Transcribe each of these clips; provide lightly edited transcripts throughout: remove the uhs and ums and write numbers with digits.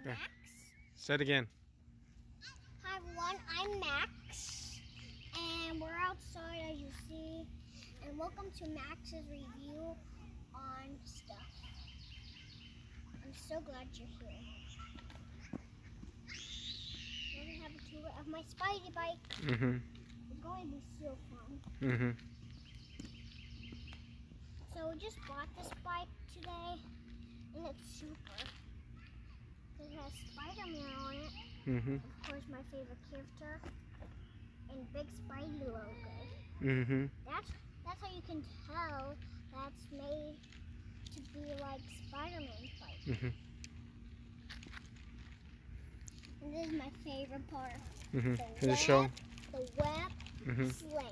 Max. Say it again. Hi everyone, I'm Max, and we're outside as you see, and welcome to Max's review on stuff. I'm so glad you're here. We're going to have a tour of my Spidey bike. It's going to be so fun. So we just bought this bike today, and it's super. It has Spiderman on it. Of course, my favorite character, and big Spidey logo. That's how you can tell that's made to be like Spider-Man's bike. And this is my favorite part. The web sling.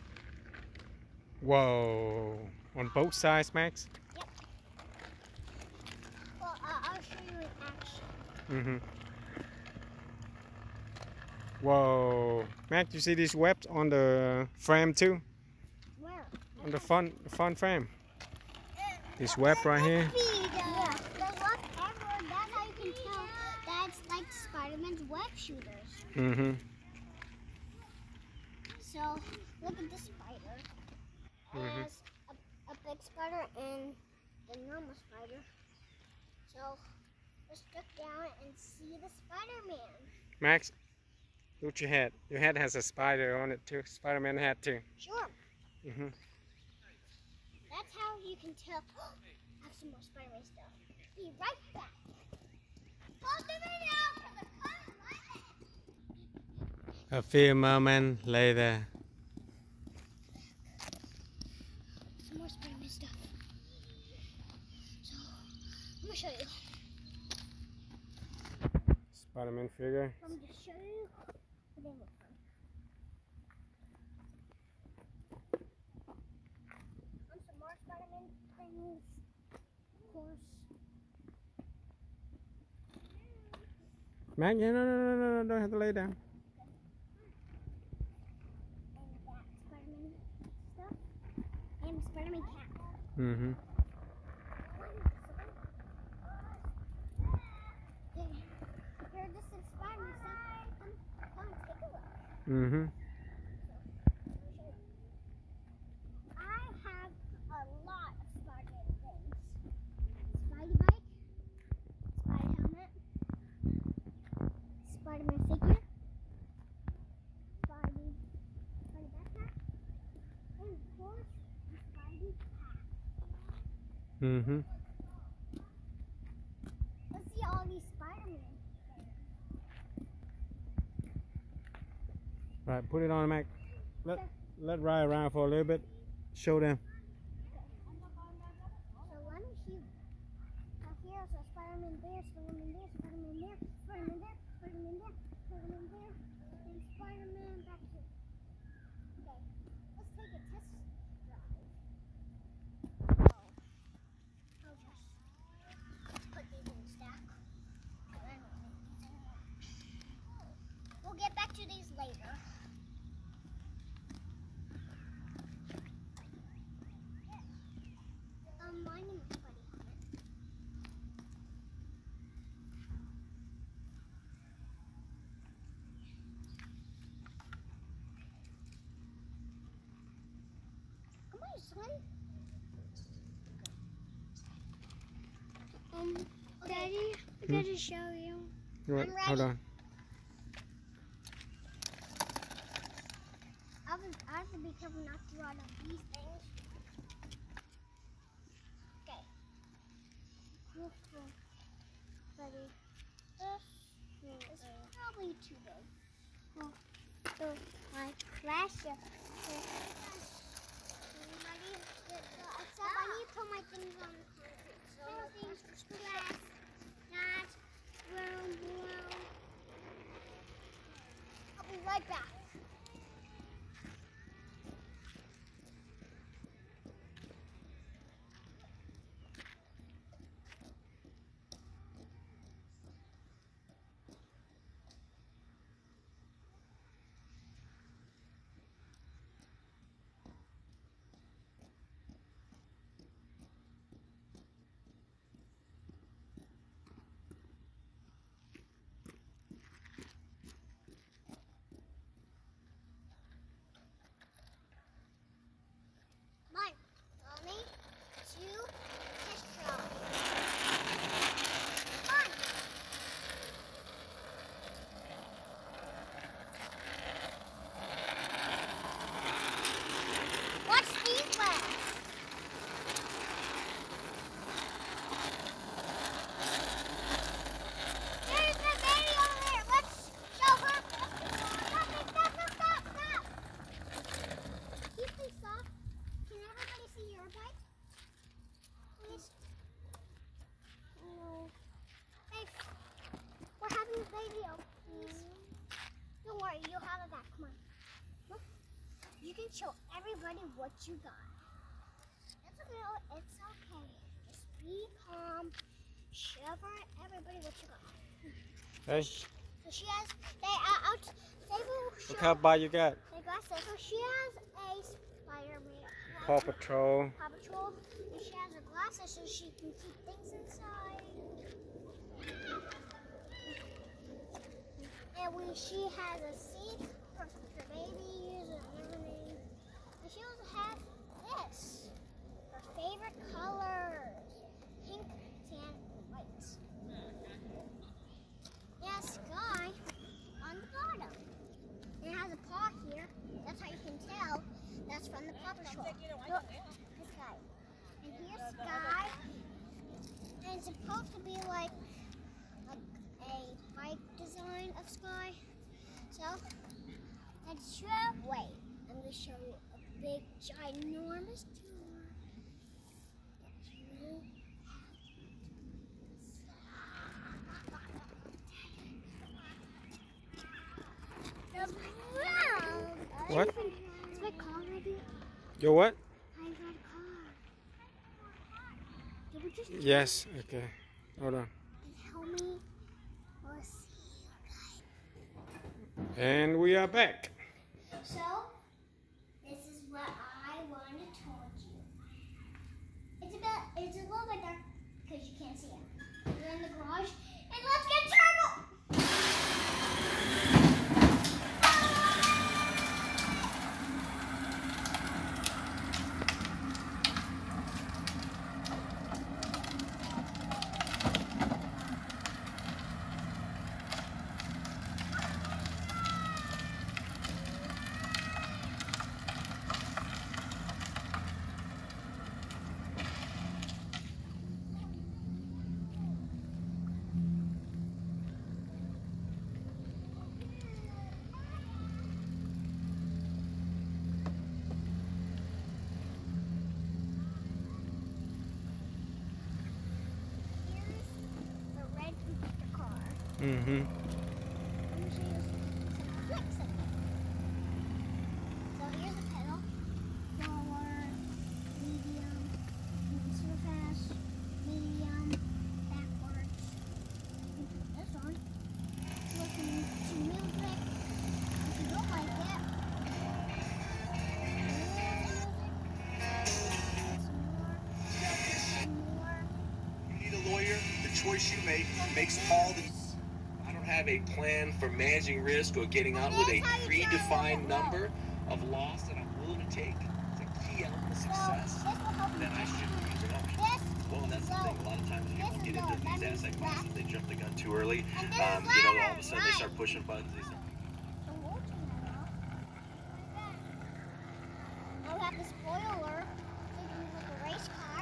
Whoa! On both sides, Max. Yep. Well, I'll show you in action. Whoa! Max, you see these webs on the frame too? Where? On the front frame. This web right here. Yeah, the web ever. That's how you can tell that's like Spider-Man's web shooters. So look at the spider. It has a big spider and the normal spider. So let's look down and see the Spider-Man. Max, look at your head. Your head has a spider on it too. Spider-Man hat too. Sure. That's how you can tell. I have some more Spider-Man stuff. Be right back. Pause the video. A few moments later. Some more Spider-Man stuff. So I'm gonna show you. Spider-Man figure. I'm gonna show you what they look like. And some more Spider-Man things, of course. Max, yeah, no, don't have to lay down. And that Spider-Man stuff. And the Spider-Man cap. Here, this is Spider-Man stuff. Come take a look. I have a lot of Spider-Man things. Spidey bike, Spidey helmet, Spider-Man figure, Spidey backpack, and of course, the Spidey hat. Let's see all these Spider-Man things. Right, put it on, Max. Let ride around for a little bit. Show them. So let me show you. Now here's a Spider-Man there, Spider-Man there, Spider-Man there, Spider-Man there, Spider-Man there, Spider-Man there, and Spider-Man back here. Okay, let's take a test drive. I'll just put these in the stack. I don't need these anymore. We'll get back to these later. My name is Buddy Helmet. Come on, son. Daddy, I gotta show you. Right, I'm hold ready. on. I have to be careful not to run up these things. Okay. Cool. Ready. This is probably too big. So my flasher. Except I need to put my things on the concrete. So things glass, not room. I'll be right back. video, please. Don't worry, you'll have it back. Come on. Look. You can show everybody what you got. It's okay. It's okay. Just be calm. Show everybody what you got. Hey. So she has. Look how bad you got. So she has a Spiderman. Paw Patrol. Paw Patrol. And she has her glasses so she can keep things inside. And she has a seat for babies and everything. And she also has this. Her favorite colors. Pink, tan, and white. And Sky on the bottom. And it has a paw here. That's how you can tell. That's from the Paw Patrol. Look, this guy. And here's Sky. And it's supposed to be like a bike design of Sky. So, let's wait. I'm going to show you a big, ginormous tour. What? Is my car ready? Your what? I got a car. Did we just Yes. Okay. Hold on. tell me? We'll see you guys. And we are back. So, this is what I wanted to told you. It's a little bit dark because you can't see it. We're in the garage, and let's get turbo! Mm-hmm. Let me show you some flicks of it. So here's the pedal. Forward, medium, super fast, medium, backwards. This one. Listen to music. If you don't like it. More. You need a lawyer. The choice you make makes all the... I don't have a plan for managing risk or getting out with a predefined number of loss that I'm willing to take. It's a key element of success. Then I shouldn't use an option. Well, that's the thing. A lot of times people get into these asset classes, they jump the gun too early. All of a sudden they start pushing buttons. They start... I'll have the spoiler. So you can use like a race car.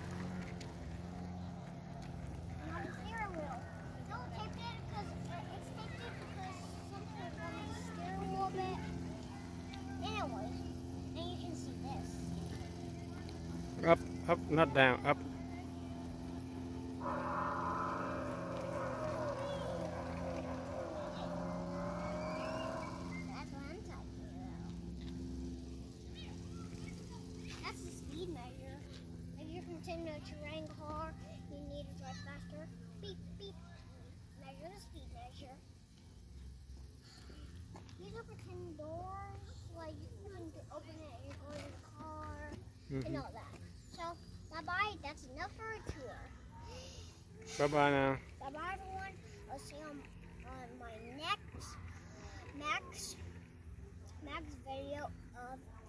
And I'll have the steering wheel. Don't tape it because it's taped it because something is on the steering wheel a bit. Anyways, and you can see this. Up, not down, up. That's what I'm talking about. That's the speed measure. If you're from a terrain car, you need to drive faster. Beep, beep. Measure the speed measure. These are pretend doors, like you can open it and go to the car and all that. So, bye-bye. That's enough for a tour. Bye-bye now. Bye-bye, everyone. I'll see you on my next Max video of